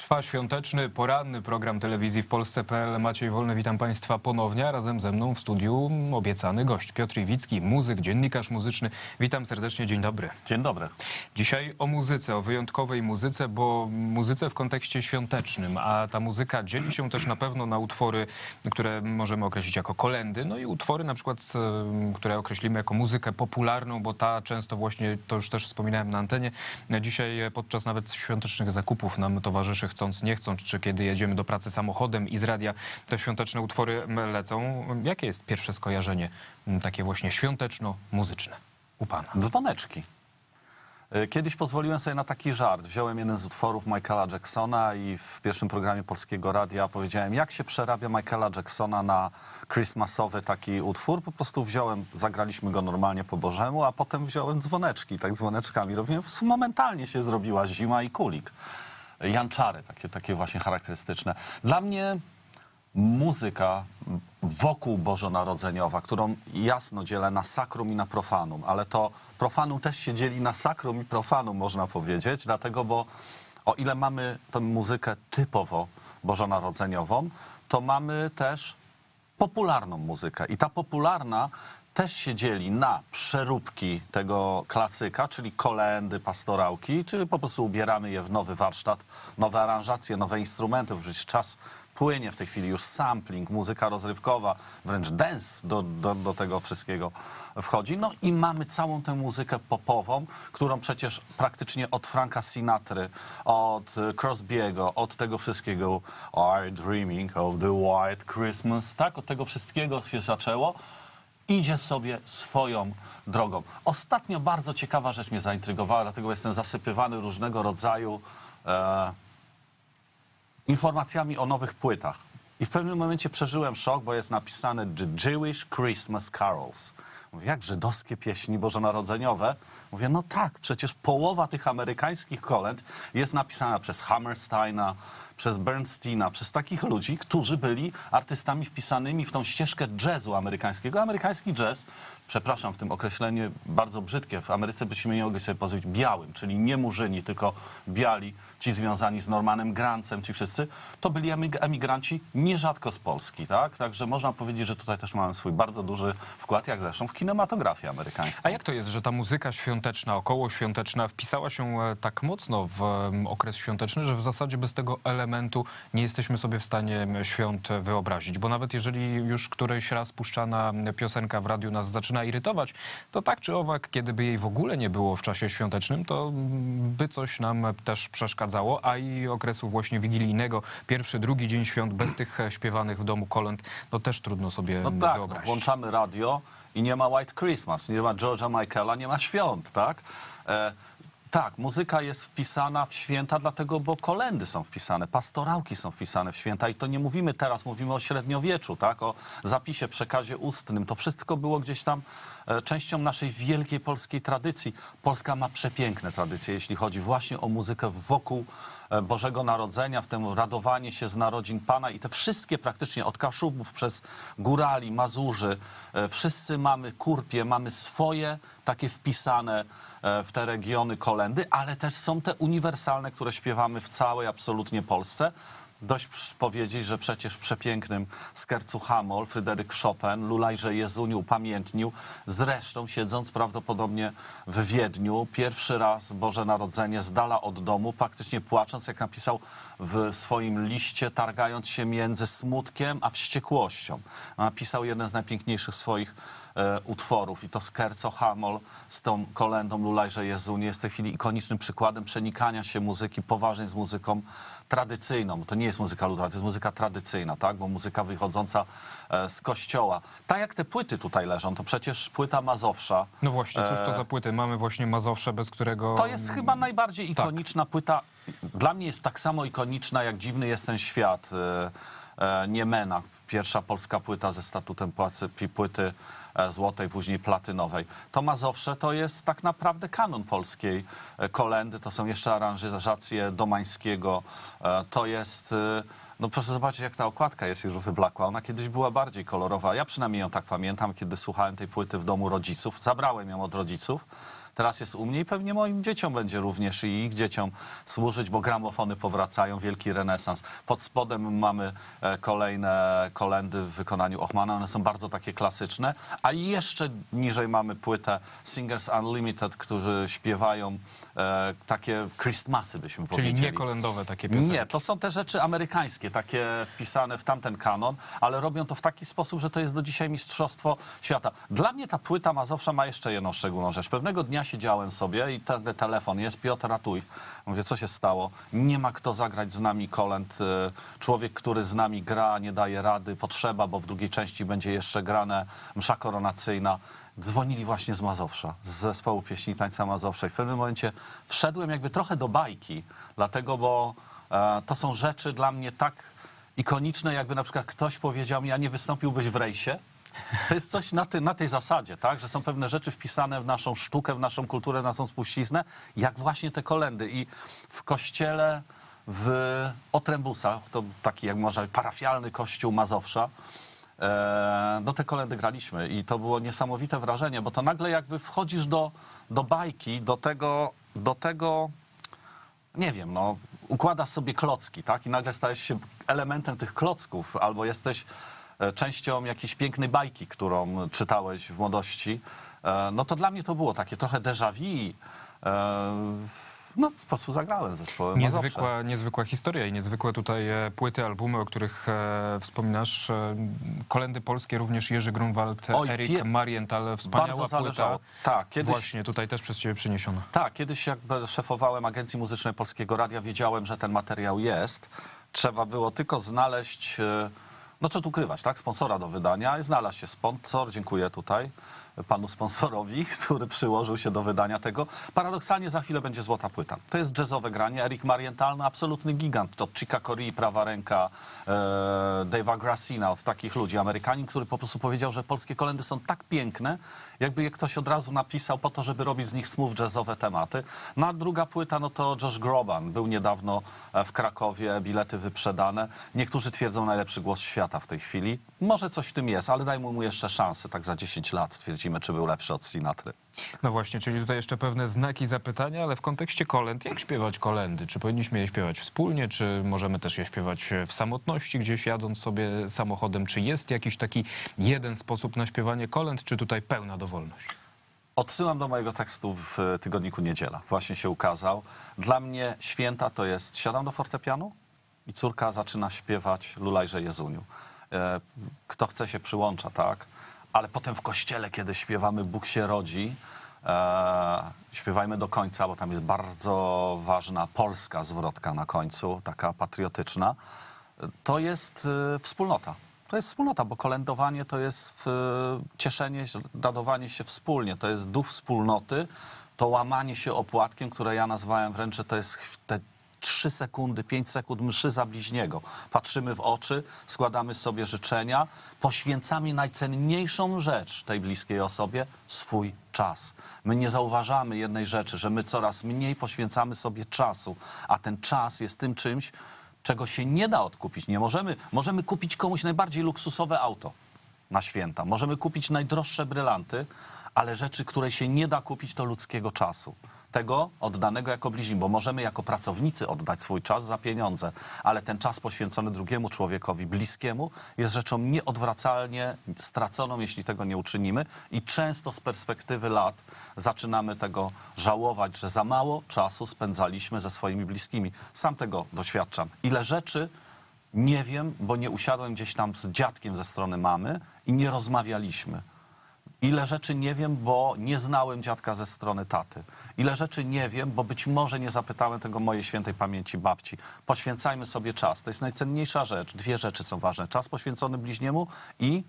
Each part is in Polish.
Trwa świąteczny, poranny program telewizji w Polsce.pl. Maciej Wolny, witam Państwa ponownie, a razem ze mną w studiu obiecany gość Piotr Iwicki, muzyk, dziennikarz muzyczny. Witam serdecznie, dzień dobry. Dzień dobry. Dzisiaj o muzyce, o wyjątkowej muzyce, bo muzyce w kontekście świątecznym, a ta muzyka dzieli się też na pewno na utwory, które możemy określić jako kolędy, no i utwory na przykład, które określimy jako muzykę popularną, bo ta często właśnie, to już też wspominałem na antenie, dzisiaj podczas nawet świątecznych zakupów nam towarzyszy, chcąc nie chcąc, czy kiedy jedziemy do pracy samochodem i z radia te świąteczne utwory lecą. Jakie jest pierwsze skojarzenie takie właśnie świąteczno-muzyczne u pana? Dzwoneczki. Kiedyś pozwoliłem sobie na taki żart. Wziąłem jeden z utworów Michaela Jacksona i w pierwszym programie Polskiego Radia powiedziałem, jak się przerabia Michaela Jacksona na christmasowy taki utwór. Po prostu wziąłem, zagraliśmy go normalnie po Bożemu, a potem wziąłem dzwoneczki. Tak dzwoneczkami robiłem. Momentalnie się zrobiła zima i kulik. Janczary, takie właśnie charakterystyczne. Dla mnie muzyka wokół bożonarodzeniowa, którą jasno dzielę na sakrum i na profanum, ale to profanum też się dzieli na sakrum i profanum, można powiedzieć, dlatego, bo o ile mamy tę muzykę typowo bożonarodzeniową, to mamy też popularną muzykę i ta popularna też się dzieli na przeróbki tego klasyka, czyli kolędy, pastorałki, czyli po prostu ubieramy je w nowy warsztat, nowe aranżacje, nowe instrumenty, bo przecież czas płynie w tej chwili, już sampling, muzyka rozrywkowa, wręcz dance do tego wszystkiego wchodzi. No i mamy całą tę muzykę popową, którą przecież praktycznie od Franka Sinatry, od Crosby'ego, od tego wszystkiego I'm dreaming of the white Christmas, tak? Od tego wszystkiego się zaczęło. Idzie sobie swoją drogą. Ostatnio bardzo ciekawa rzecz mnie zaintrygowała, dlatego jestem zasypywany różnego rodzaju informacjami o nowych płytach. I w pewnym momencie przeżyłem szok, bo jest napisane The Jewish Christmas Carols. Mówię, jak żydowskie pieśni bożonarodzeniowe? Mówię, no tak, przecież połowa tych amerykańskich kolęd jest napisana przez Hammersteina, przez Bernsteina, przez takich ludzi, którzy byli artystami wpisanymi w tą ścieżkę jazzu amerykańskiego. Amerykański jazz, przepraszam, w tym określeniu bardzo brzydkie, w Ameryce byśmy nie mogli sobie pozwolić, białym, czyli nie murzyni, tylko biali, ci związani z Normanem Grantzem, ci wszyscy, to byli emigranci nierzadko z Polski, tak? Także można powiedzieć, że tutaj też mamy swój bardzo duży wkład, jak zresztą w kinematografię amerykańską. A jak to jest, że ta muzyka świąteczna, okołoświąteczna wpisała się tak mocno w okres świąteczny, że w zasadzie bez tego elementu nie jesteśmy sobie w stanie świąt wyobrazić? Bo nawet jeżeli już któryś raz puszczana piosenka w radiu nas zaczyna irytować, to tak czy owak, kiedy by jej w ogóle nie było w czasie świątecznym, to by coś nam też przeszkadzało, a i okresu właśnie wigilijnego, pierwszy, drugi dzień świąt bez tych śpiewanych w domu kolęd, to też trudno sobie wyobrazić. No, włączamy radio i nie ma White Christmas, nie ma George'a Michaela, nie ma świąt, tak? Tak, muzyka jest wpisana w święta, dlatego, bo kolędy są wpisane, pastorałki są wpisane w święta i to nie mówimy teraz, mówimy o średniowieczu, tak, o zapisie, przekazie ustnym. To wszystko było gdzieś tam częścią naszej wielkiej polskiej tradycji. Polska ma przepiękne tradycje, jeśli chodzi właśnie o muzykę wokół Bożego Narodzenia, w tym radowanie się z narodzin Pana i te wszystkie praktycznie od Kaszubów przez Górali, Mazurzy, wszyscy mamy kurpie, mamy swoje takie wpisane w te regiony kolędy, ale też są te uniwersalne, które śpiewamy w całej absolutnie Polsce. Dość powiedzieć, że przecież w przepięknym Skercu Hamol Fryderyk Chopin Lulajże Jezuniu upamiętnił, zresztą siedząc prawdopodobnie w Wiedniu, pierwszy raz Boże Narodzenie z dala od domu, praktycznie płacząc, jak napisał w swoim liście, targając się między smutkiem a wściekłością. Napisał jeden z najpiękniejszych swoich utworów i to Skerco Hamol z tą kolędą Lulajże Jezuniu jest w tej chwili ikonicznym przykładem przenikania się muzyki poważnej z muzyką tradycyjną. To nie jest muzyka ludowa, to jest muzyka tradycyjna, tak? Bo muzyka wychodząca z kościoła. Tak jak te płyty tutaj leżą, to przecież płyta Mazowsza. No właśnie, cóż to za płyty? Mamy właśnie Mazowsze, bez którego... To jest chyba najbardziej ikoniczna płyta. Dla mnie jest tak samo ikoniczna, jak Dziwny jest ten świat Niemena. Pierwsza polska płyta ze statutem płyty złotej, później platynowej. To Mazowsze to jest tak naprawdę kanon polskiej kolędy, to są jeszcze aranżacje Domańskiego, to jest... No proszę zobaczyć, jak ta okładka jest już wyblakła. Ona kiedyś była bardziej kolorowa. Ja przynajmniej ją tak pamiętam, kiedy słuchałem tej płyty w domu rodziców. Zabrałem ją od rodziców. teraz jest u mnie i pewnie moim dzieciom będzie również i ich dzieciom służyć, bo gramofony powracają, wielki renesans. Pod spodem mamy kolejne kolendy w wykonaniu Ochmana, one są bardzo takie klasyczne, a jeszcze niżej mamy płytę Singers Unlimited, którzy śpiewają takie Christmasy, byśmy powiedzieli. Czyli nie kolędowe takie piosenki. Nie, to są te rzeczy amerykańskie, takie wpisane w tamten kanon, ale robią to w taki sposób, że to jest do dzisiaj mistrzostwo świata. Dla mnie ta płyta Mazowsza ma jeszcze jedną szczególną rzecz. Pewnego dnia siedziałem sobie i telefon jest, Piotr, ratuj. Mówię, co się stało? Nie ma kto zagrać z nami kolęd. Człowiek, który z nami gra, nie daje rady, potrzeba, bo w drugiej części będzie jeszcze grane msza koronacyjna. Dzwonili właśnie z Mazowsza, z zespołu pieśni i tańca Mazowsza. I w pewnym momencie wszedłem jakby trochę do bajki, dlatego, bo to są rzeczy dla mnie tak ikoniczne, jakby na przykład ktoś powiedział mi, a nie wystąpiłbyś w rejsie? To jest coś na tej zasadzie, tak? Że są pewne rzeczy wpisane w naszą sztukę, w naszą kulturę, w naszą spuściznę, jak właśnie te kolendy. I w kościele w Otrębusach, to taki jak można parafialny kościół Mazowsza, do te kolendy graliśmy i to było niesamowite wrażenie, bo to nagle jakby wchodzisz do bajki, do tego, nie wiem, no, układasz sobie klocki, tak? I nagle stajesz się elementem tych klocków, albo jesteś częścią jakiejś pięknej bajki, którą czytałeś w młodości. No to dla mnie to było takie trochę déjà vu. No, po prostu zagrałem zespołem Mazowsza. Niezwykła historia i niezwykłe tutaj płyty, albumy, o których wspominasz. Kolendy polskie również Jerzy Grunwald, Erik Marienthal, wspaniała bardzo zależało. płyta. Tak, kiedyś, właśnie tutaj też przez ciebie przyniesiona. Tak, kiedyś jakby szefowałem Agencji Muzycznej Polskiego Radia, wiedziałem, że ten materiał jest. Trzeba było tylko znaleźć, no co tu ukrywać, tak? Sponsora do wydania. I znalazł się sponsor, dziękuję tutaj panu sponsorowi, który przyłożył się do wydania tego. Paradoksalnie za chwilę będzie złota płyta. To jest jazzowe granie. Erik Marienthal, no absolutny gigant. Od Chica Corea, prawa ręka, Dave'a Grassina, od takich ludzi. Amerykanin, który po prostu powiedział, że polskie kolendy są tak piękne, jakby je ktoś od razu napisał po to, żeby robić z nich smooth jazzowe tematy. No a druga płyta, no to Josh Groban. Był niedawno w Krakowie, bilety wyprzedane. Niektórzy twierdzą najlepszy głos świata w tej chwili. Może coś w tym jest, ale dajmy mu jeszcze szansę. Tak za 10 lat stwierdzimy, czy był lepszy od Sinatry. No właśnie, czyli tutaj jeszcze pewne znaki zapytania, ale w kontekście kolęd, jak śpiewać kolendy? Czy powinniśmy je śpiewać wspólnie, czy możemy też je śpiewać w samotności, gdzieś jadąc sobie samochodem? Czy jest jakiś taki jeden sposób na śpiewanie kolęd, czy tutaj pełna dowolność? Odsyłam do mojego tekstu w tygodniku Niedziela. Właśnie się ukazał. Dla mnie święta to jest, siadam do fortepianu i córka zaczyna śpiewać Lulajże Jezuniu. Kto chce się przyłącza, tak? Ale potem w kościele, kiedy śpiewamy Bóg się rodzi, śpiewajmy do końca, bo tam jest bardzo ważna polska zwrotka na końcu, taka patriotyczna. To jest wspólnota. To jest wspólnota, bo kolędowanie to jest cieszenie się, radowanie się wspólnie. To jest duch wspólnoty, to łamanie się opłatkiem, które ja nazwałem wręcz, że to jest te 3 sekundy, 5 sekund mszy za bliźniego. Patrzymy w oczy, składamy sobie życzenia, poświęcamy najcenniejszą rzecz tej bliskiej osobie, swój czas. My nie zauważamy jednej rzeczy, że my coraz mniej poświęcamy sobie czasu, a ten czas jest tym czymś, czego się nie da odkupić. Nie możemy kupić komuś najbardziej luksusowe auto na święta. Możemy kupić najdroższe brylanty, ale rzeczy, które się nie da kupić, to ludzkiego czasu. Tego oddanego jako bliźni, bo możemy jako pracownicy oddać swój czas za pieniądze, ale ten czas poświęcony drugiemu człowiekowi, bliskiemu, jest rzeczą nieodwracalnie straconą, jeśli tego nie uczynimy i często z perspektywy lat zaczynamy tego żałować, że za mało czasu spędzaliśmy ze swoimi bliskimi. Sam tego doświadczam. Ile rzeczy nie wiem, bo nie usiadłem gdzieś tam z dziadkiem ze strony mamy i nie rozmawialiśmy. Ile rzeczy nie wiem, bo nie znałem dziadka ze strony taty. Ile rzeczy nie wiem, bo być może nie zapytałem tego mojej świętej pamięci babci. Poświęcajmy sobie czas. To jest najcenniejsza rzecz. 2 rzeczy są ważne. Czas poświęcony bliźniemu i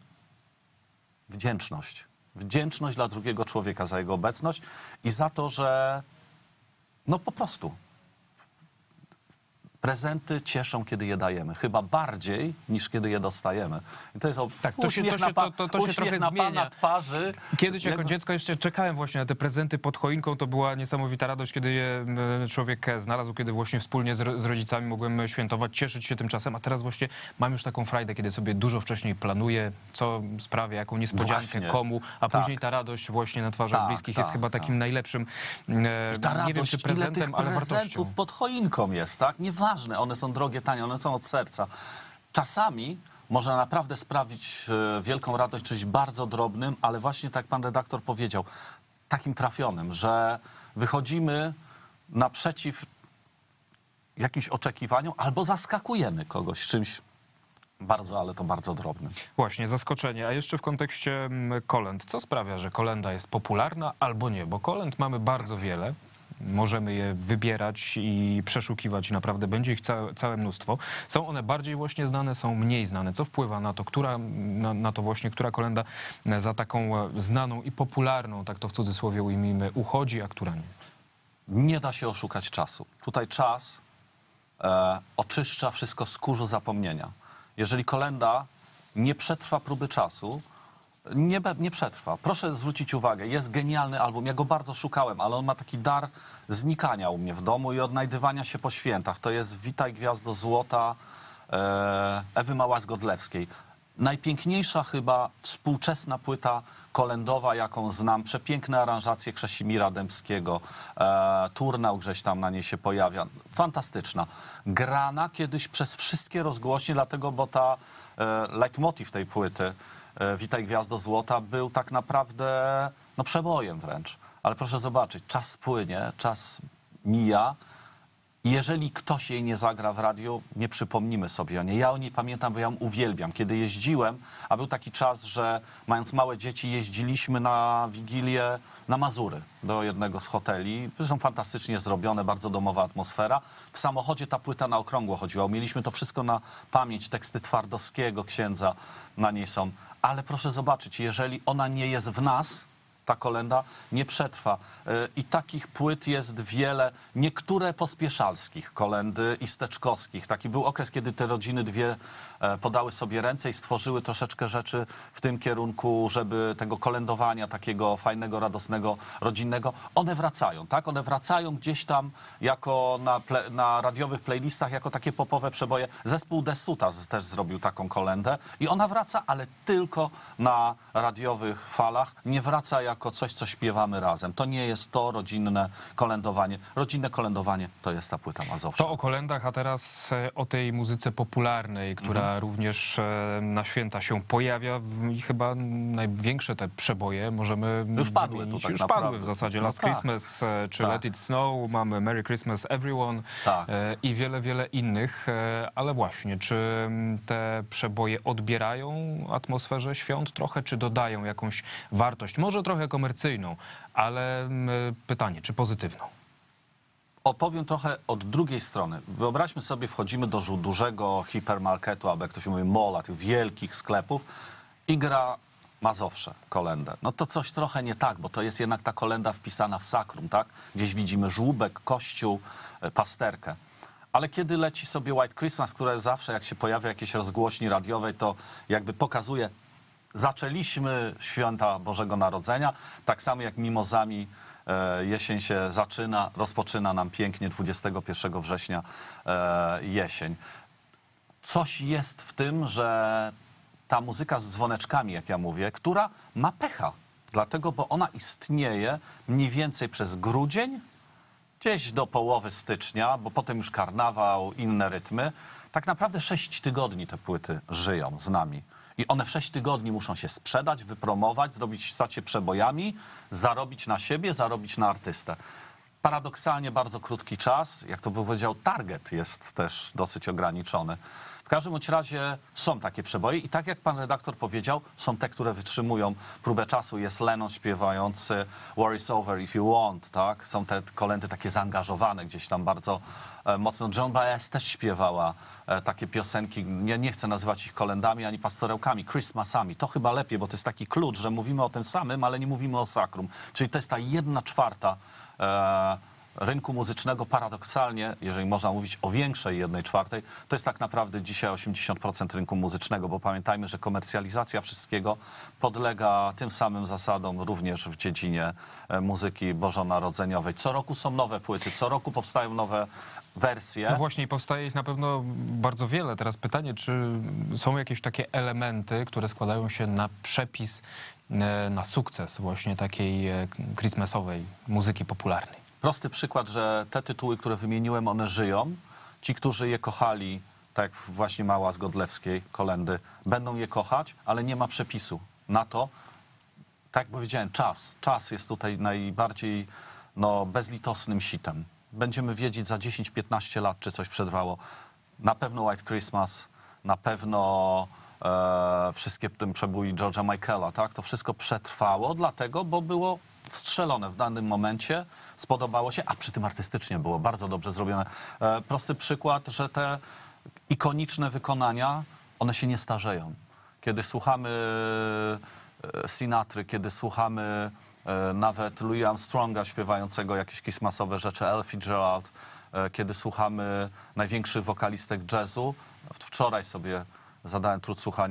wdzięczność. Wdzięczność dla drugiego człowieka za jego obecność i za to, że no po prostu Prezenty cieszą, kiedy je dajemy. Chyba bardziej, niż kiedy je dostajemy. I to jest Tak, uśmiech to się trochę na zmienia. pana twarzy. Kiedyś jako dziecko jeszcze czekałem właśnie na te prezenty pod choinką. To była niesamowita radość, kiedy je człowiek znalazł, kiedy właśnie wspólnie z rodzicami mogłem świętować, cieszyć się tym czasem. A teraz właśnie mam już taką frajdę, kiedy sobie dużo wcześniej planuję, co sprawia, jaką niespodziankę, Właśnie. komu, a później ta radość właśnie na twarzach bliskich jest chyba takim najlepszym, nie wiem czy prezentem, ale wartością. Prezentów pod choinką jest, tak? Nieważne, one są drogie, tanie, one są od serca. Czasami można naprawdę sprawić wielką radość czymś bardzo drobnym, ale właśnie tak pan redaktor powiedział, takim trafionym, że wychodzimy naprzeciw jakimś oczekiwaniom albo zaskakujemy kogoś czymś bardzo, ale to bardzo drobnym. Właśnie, zaskoczenie. A jeszcze w kontekście kolęd. Co sprawia, że kolenda jest popularna albo nie? Bo kolęd mamy bardzo wiele. Możemy je wybierać i przeszukiwać i naprawdę będzie ich całe mnóstwo. Są one bardziej właśnie znane, są mniej znane. Co wpływa na to, która kolenda za taką znaną i popularną, tak to w cudzysłowie ujmijmy, uchodzi, a która nie? Nie da się oszukać czasu. Tutaj czas oczyszcza wszystko z kurzu zapomnienia. Jeżeli kolenda nie przetrwa próby czasu, nie przetrwa. Proszę zwrócić uwagę, jest genialny album, ja go bardzo szukałem, ale on ma taki dar znikania u mnie w domu i odnajdywania się po świętach. To jest Witaj Gwiazdo Złota Ewy Małas-Godlewskiej. Najpiękniejsza chyba współczesna płyta kolędowa, jaką znam. Przepiękne aranżacje Krzesimira Dębskiego. Turnał gdzieś tam na niej się pojawia. Fantastyczna. Grana kiedyś przez wszystkie rozgłośnie, dlatego, bo ta leitmotiv tej płyty Witaj Gwiazdo Złota był tak naprawdę przebojem wręcz. Ale proszę zobaczyć, czas płynie, czas mija. Jeżeli ktoś jej nie zagra w radiu, nie przypomnimy sobie o niej. Ja o niej pamiętam, bo ja ją uwielbiam. Kiedy jeździłem, a był taki czas, że mając małe dzieci jeździliśmy na Wigilię na Mazury do jednego z hoteli. Zresztą fantastycznie zrobione, bardzo domowa atmosfera. W samochodzie ta płyta na okrągło chodziła. Mieliśmy to wszystko na pamięć. Teksty Twardowskiego, księdza na niej są. Ale proszę zobaczyć, jeżeli ona nie jest w nas, ta kolenda nie przetrwa. I takich płyt jest wiele. Niektóre pospieszalskich, kolendy i steczkowskich. Taki był okres, kiedy te rodziny dwie podały sobie ręce i stworzyły troszeczkę rzeczy w tym kierunku, żeby tego kolędowania takiego fajnego, radosnego, rodzinnego. One wracają, tak? One wracają gdzieś tam jako na radiowych playlistach, jako takie popowe przeboje. Zespół Desuta też zrobił taką kolendę i ona wraca, ale tylko na radiowych falach. Nie wraca jako coś, co śpiewamy razem. To nie jest to rodzinne kolędowanie. Rodzinne kolędowanie to jest ta płyta Mazowsza. To o kolendach, a teraz o tej muzyce popularnej, która również na święta się pojawia i chyba największe te przeboje możemy już padły wymienić. tu tak już naprawdę. padły w zasadzie. Last tak. Christmas czy Let It Snow, mamy Merry Christmas Everyone i wiele, wiele innych. Ale właśnie, czy te przeboje odbierają atmosferze świąt trochę, czy dodają jakąś wartość? Może trochę komercyjną, ale pytanie, czy pozytywną? Opowiem trochę od drugiej strony. Wyobraźmy sobie, wchodzimy do dużego hipermarketu, albo jak to się mówi, mola, tych wielkich sklepów i gra Mazowsze, kolendę. No to coś trochę nie tak, bo to jest jednak ta kolenda wpisana w sakrum, tak? Gdzieś widzimy żłóbek, kościół, pasterkę. Ale kiedy leci sobie White Christmas, które zawsze jak się pojawia jakieś rozgłośni radiowej, to jakby pokazuje, zaczęliśmy święta Bożego Narodzenia, tak samo jak mimozami jesień się zaczyna, rozpoczyna nam pięknie 21 września jesień. Coś jest w tym, że ta muzyka z dzwoneczkami, jak ja mówię, która ma pecha, dlatego, bo ona istnieje mniej więcej przez grudzień, gdzieś do połowy stycznia, bo potem już karnawał, inne rytmy. Tak naprawdę 6 tygodni te płyty żyją z nami. I one w 6 tygodni muszą się sprzedać, wypromować, stać się przebojami, zarobić na siebie, zarobić na artystę. Paradoksalnie bardzo krótki czas, jak to by powiedział, target jest też dosyć ograniczony. W każdym bądź razie są takie przeboje i tak jak pan redaktor powiedział, są te, które wytrzymują próbę czasu. Jest Lennon śpiewający War is over if you want, tak? Są te kolendy takie zaangażowane gdzieś tam bardzo mocno. Joan Baez też śpiewała takie piosenki, nie chcę nazywać ich kolendami ani pastorełkami, Christmasami. To chyba lepiej, bo to jest taki klucz, że mówimy o tym samym, ale nie mówimy o sakrum. Czyli to jest ta 1/4 rynku muzycznego paradoksalnie, jeżeli można mówić o większej 1/4, to jest tak naprawdę dzisiaj 80% rynku muzycznego, bo pamiętajmy, że komercjalizacja wszystkiego podlega tym samym zasadom również w dziedzinie muzyki bożonarodzeniowej. Co roku są nowe płyty, co roku powstają nowe wersje. No właśnie i powstaje ich na pewno bardzo wiele. Teraz pytanie, czy są jakieś takie elementy, które składają się na przepis, na sukces właśnie takiej christmasowej muzyki popularnej? Prosty przykład, że te tytuły, które wymieniłem, one żyją. Ci, którzy je kochali, tak jak właśnie Mała z Godlewskiej, kolędy, będą je kochać, ale nie ma przepisu na to. Tak jak powiedziałem, czas jest tutaj najbardziej bezlitosnym sitem. Będziemy wiedzieć za 10-15 lat, czy coś przetrwało. Na pewno White Christmas, na pewno wszystkie tym przebój George'a Michaela, tak? To wszystko przetrwało, dlatego, bo było wstrzelone w danym momencie, spodobało się, a przy tym artystycznie było bardzo dobrze zrobione. Prosty przykład, że te ikoniczne wykonania, one się nie starzeją. Kiedy słuchamy Sinatry, kiedy słuchamy nawet Louis Armstronga śpiewającego jakieś christmasowe rzeczy, Ella Fitzgerald, kiedy słuchamy największych wokalistek jazzu. Wczoraj sobie zadałem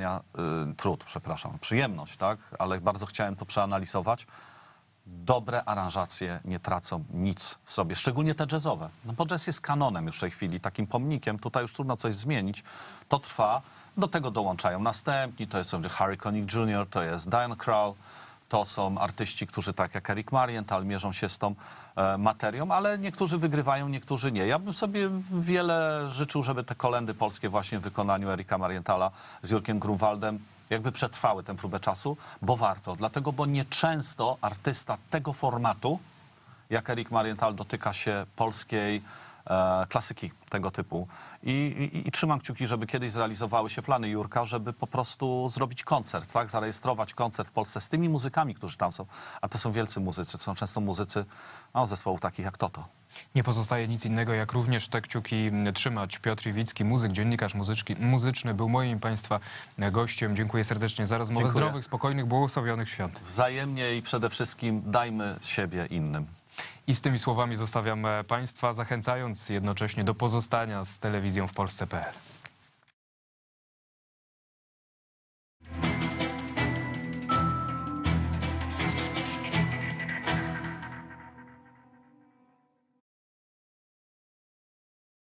przyjemność, tak? Ale bardzo chciałem to przeanalizować. Dobre aranżacje nie tracą nic w sobie, szczególnie te jazzowe. No bo jazz jest kanonem już w tej chwili, takim pomnikiem. Tutaj już trudno coś zmienić. To trwa. Do tego dołączają następni. To jest Harry Connick Jr., to jest Diana Krall. To są artyści, którzy tak jak Eric Marienthal mierzą się z tą materią, ale niektórzy wygrywają, niektórzy nie. Ja bym sobie wiele życzył, żeby te kolędy polskie właśnie w wykonaniu Erika Marienthala z Jurkiem Grunwaldem jakby przetrwały tę próbę czasu, bo warto. Dlatego, bo nieczęsto artysta tego formatu, jak Erik Marienthal, dotyka się polskiej klasyki tego typu. I trzymam kciuki, żeby kiedyś zrealizowały się plany Jurka, żeby po prostu zrobić koncert, tak? Zarejestrować koncert w Polsce z tymi muzykami, którzy tam są. A to są wielcy muzycy, to są często muzycy zespołów takich jak Toto. Nie pozostaje nic innego, jak również te kciuki trzymać. Piotr Iwicki, muzyk, dziennikarz muzyczny, był moim Państwa gościem. Dziękuję serdecznie za rozmowę. Dziękuję. Zdrowych, spokojnych, błogosławionych świąt. Wzajemnie i przede wszystkim dajmy siebie innym. I z tymi słowami zostawiam Państwa, zachęcając jednocześnie do pozostania z telewizją w Polsce.pl.